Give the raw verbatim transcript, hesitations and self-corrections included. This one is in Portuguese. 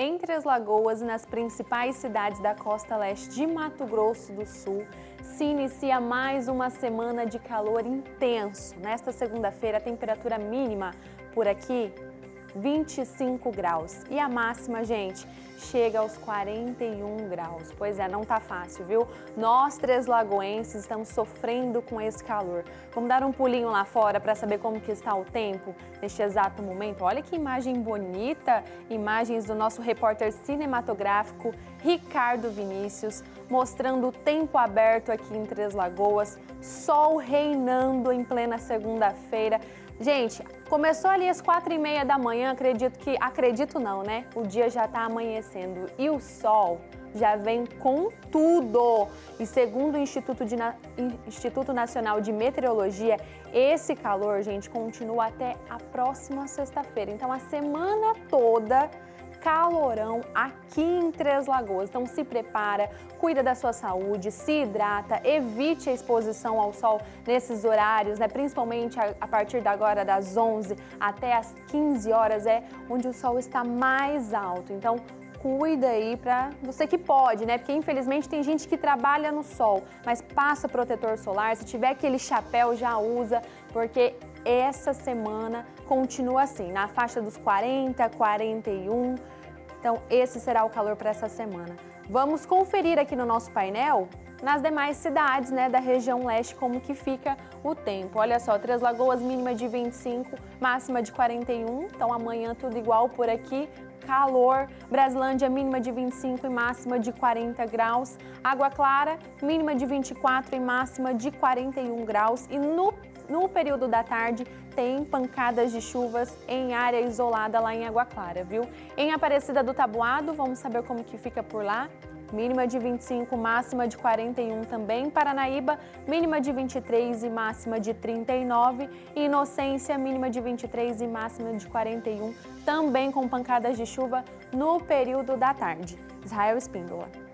Em Três Lagoas e nas principais cidades da costa leste de Mato Grosso do Sul, se inicia mais uma semana de calor intenso. Nesta segunda-feira, a temperatura mínima por aqui, vinte e cinco graus. E a máxima, gente, chega aos quarenta e um graus. Pois é, não tá fácil, viu? Nós, três lagoenses, estamos sofrendo com esse calor. Vamos dar um pulinho lá fora para saber como que está o tempo neste exato momento. Olha que imagem bonita, imagens do nosso repórter cinematográfico Ricardo Vinícius, mostrando o tempo aberto aqui em Três Lagoas, sol reinando em plena segunda-feira. Gente, começou ali às quatro e meia da manhã, acredito que, acredito não, né? O dia já está amanhecendo e o sol já vem com tudo. E segundo o Instituto, de, Instituto Nacional de Meteorologia, esse calor, gente, continua até a próxima sexta-feira. Então, a semana toda calorão aqui em Três Lagoas. Então se prepara, cuida da sua saúde, se hidrata, evite a exposição ao sol nesses horários, né? Principalmente a, a partir de agora das onze até as quinze horas é onde o sol está mais alto. Então cuida aí para você que pode, né? Porque infelizmente tem gente que trabalha no sol, mas passa protetor solar, se tiver aquele chapéu já usa, porque essa semana continua assim, na faixa dos quarenta, quarenta e um. Então, esse será o calor para essa semana. Vamos conferir aqui no nosso painel, nas demais cidades, né, da região leste, como que fica o tempo. Olha só, Três Lagoas, mínima de vinte e cinco, máxima de quarenta e um. Então, amanhã tudo igual por aqui. Calor. Brasilândia, mínima de vinte e cinco e máxima de quarenta graus. Água Clara, mínima de vinte e quatro e máxima de quarenta e um graus. E no, no período da tarde tem pancadas de chuvas em área isolada lá em Água Clara, viu? Em Aparecida do Taboado, vamos saber como que fica por lá. Mínima de vinte e cinco, máxima de quarenta e um também. Paranaíba, mínima de vinte e três e máxima de trinta e nove. E Inocência, mínima de vinte e três e máxima de quarenta e um, também com pancadas de chuva no período da tarde. Israel Espíndola.